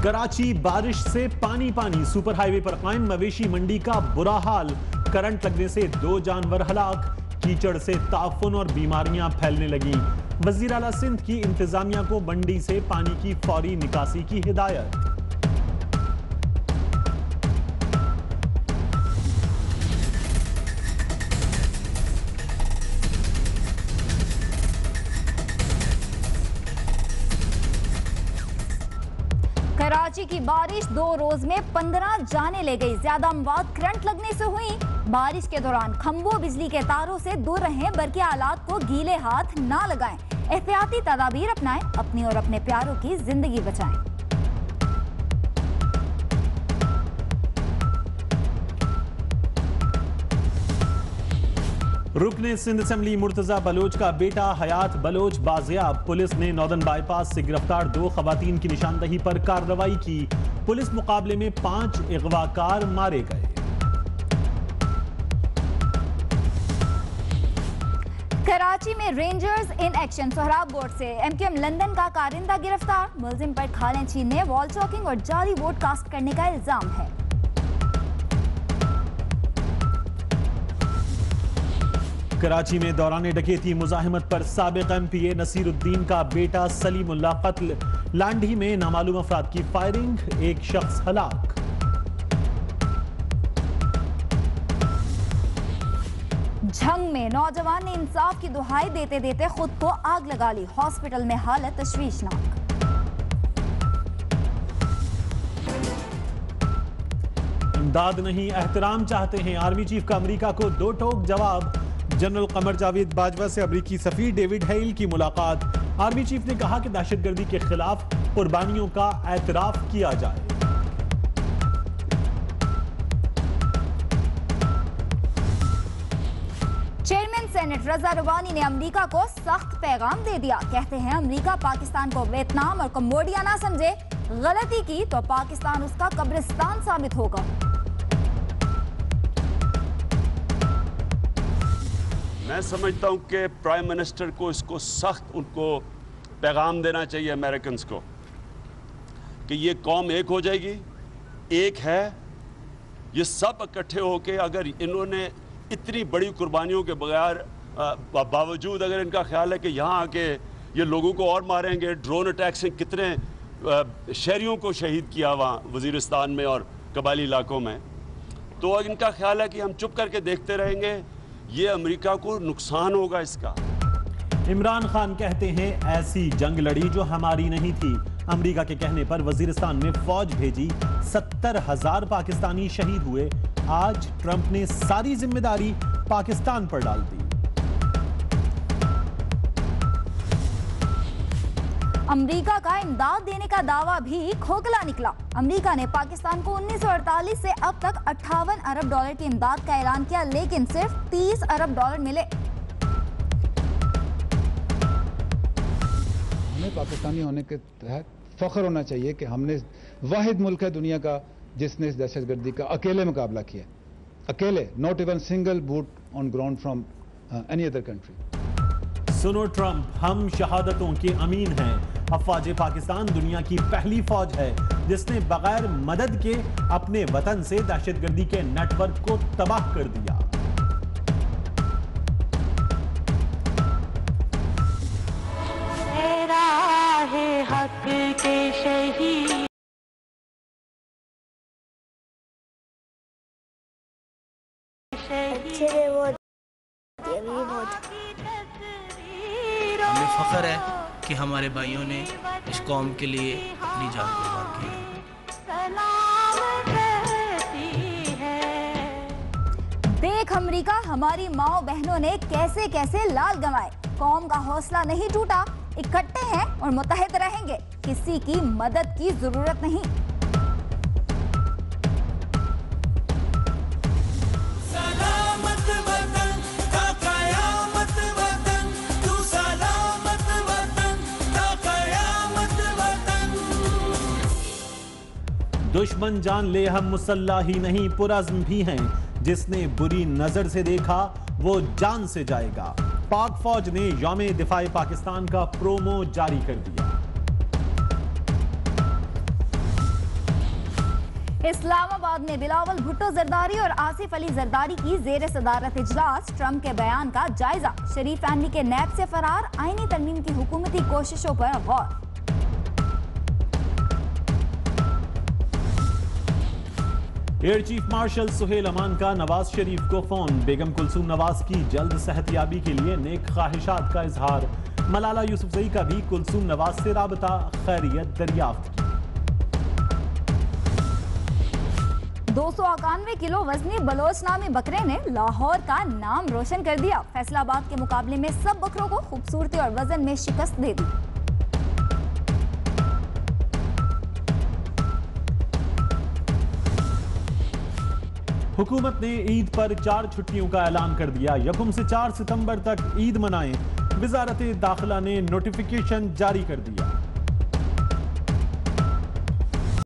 कराची बारिश से पानी पानी, सुपर हाईवे पर कायम मवेशी मंडी का बुरा हाल। करंट लगने से 2 जानवर हलाक। कीचड़ से ताफुन और बीमारियां फैलने लगी। वजीर आला सिंध की इंतजामिया को मंडी से पानी की फौरी निकासी की हिदायत। कराची की बारिश 2 रोज में 15 जाने ले गई। ज्यादा अमवात करंट लगने से हुई। बारिश के दौरान खंभों बिजली के तारों से दूर रहें, बरकी आलात को गीले हाथ ना लगाएं। एहतियाती तदाबीर अपनाएं, अपनी और अपने प्यारों की जिंदगी बचाएं। रुकने सिंध असेंबली मुर्तजा बलोच का बेटा हयात बलोच बाजियाब। पुलिस ने नॉर्दर्न बाईपास से गिरफ्तार 2 खवातीन की निशानदही पर कार्रवाई की। पुलिस मुकाबले में 5 अगवाकार मारे गए। कराची में रेंजर्स इन एक्शन। सोहराब बोर्ड से एमक्यूएम लंदन का कारिंदा गिरफ्तार। मुलजिम पर खालें छीनने, वॉल चॉकिंग और जाली वोट कास्ट करने का इल्जाम है। कराची में दौरान डकैती मुजाहिमत पर साबिक एमपीए नसीरुद्दीन का बेटा सलीमुल्लाह कत्ल। लांडी में नामालूम अफराद की फायरिंग, 1 शख्स हलाक। झंग में नौजवान ने इंसाफ की दुहाई देते देते खुद को आग लगा ली। हॉस्पिटल में हालत तशवीशनाक। इमदाद नहीं एहतराम चाहते हैं, आर्मी चीफ का अमेरिका को 2 टोक जवाब। जनरल कमर जावेद बाजवा से अमेरिकी सफीर डेविड हेल की मुलाकात। आर्मी चीफ ने कहा कि दहशतगर्दी के खिलाफ कुर्बानियों का एतराफ किया जाए। चेयरमैन सेनेट रजा रवानी ने अमेरिका को सख्त पैगाम दे दिया। कहते हैं अमेरिका पाकिस्तान को वियतनाम और कंबोडिया ना समझे, गलती की तो पाकिस्तान उसका कब्रिस्तान साबित होगा। मैं समझता हूं कि प्राइम मिनिस्टर को इसको सख्त उनको पैगाम देना चाहिए अमेरिकन को कि ये कौम एक हो जाएगी, एक है। ये सब इकट्ठे होके अगर इन्होंने इतनी बड़ी कुर्बानियों के बगैर बावजूद अगर इनका ख्याल है कि यहाँ आके ये लोगों को और मारेंगे, ड्रोन अटैक से कितने शहरियों को शहीद किया वहाँ वजीरिस्तान में और कबायली इलाकों में, तो इनका ख्याल है कि हम चुप करके देखते रहेंगे, ये अमेरिका को नुकसान होगा इसका। इमरान खान कहते हैं ऐसी जंग लड़ी जो हमारी नहीं थी। अमेरिका के कहने पर वजीरिस्तान में फौज भेजी, 70,000 पाकिस्तानी शहीद हुए। आज ट्रंप ने सारी जिम्मेदारी पाकिस्तान पर डाल दी। अमेरिका का इमदाद देने का दावा भी खोखला निकला। अमेरिका ने पाकिस्तान को 1948 से अब तक 58 अरब डॉलर की इमदाद का ऐलान किया, लेकिन सिर्फ 30 अरब डॉलर मिले। हमें पाकिस्तानी होने के तहत फख्र होना चाहिए कि हमने वाहिद मुल्क है दुनिया का जिसने इस दहशतगर्दी का अकेले मुकाबला किया। अकेले, not even single boot on ground from any other country. सुनो ट्रंप, हम शहादतों के अमीन हैं। अफवाज पाकिस्तान दुनिया की पहली फौज है जिसने बगैर मदद के अपने वतन से दहशतगर्दी के नेटवर्क को तबाह कर दिया। हक के शहीद हमें फख्र है कि हमारे भाइयों ने इस कौम के लिए अपनी जान कुर्बान की। देख अमेरिका, हमारी माओ बहनों ने कैसे कैसे लाल गंवाए। कौम का हौसला नहीं टूटा, इकट्ठे हैं और मुत्तहिद रहेंगे। किसी की मदद की जरूरत नहीं। दुश्मन जान ले हम मुसल्ला ही नहीं पुरज़्म भी हैं। जिसने बुरी नजर से देखा वो जान से जाएगा। पाक फौज ने यौम दिफाए पाकिस्तान का प्रोमो जारी कर दिया। इस्लामाबाद में बिलावल भुट्टो जरदारी और आसिफ अली जरदारी की जेर सदारत इजलास। ट्रंप के बयान का जायजा। शरीफ फैमिली के नैब से फरार। आईनी तरमीम की हुकूमती कोशिशों पर गौर। Air chief marshal Sohail Aman का नवाज शरीफ को फोन। बेगम कुलसूम नवाज की जल्द सेहतयाबी के लिए नेक ख्वाहिशात का इजहार। मलाला यूसुफजई का भी कुलसूम नवाज से राबता, खैरियत दरियाफ्त की। 291 किलो वजनी बलोच नामी बकरे ने लाहौर का नाम रोशन कर दिया। फैसलाबाद के मुकाबले में सब बकरों को खूबसूरती और वजन में शिकस्त दे दी। हुकूमत ने ईद पर 4 छुट्टियों का ऐलान कर दिया। यकम से 4 सितंबर तक ईद मनाएं। वजारत दाखिला ने नोटिफिकेशन जारी कर दिया।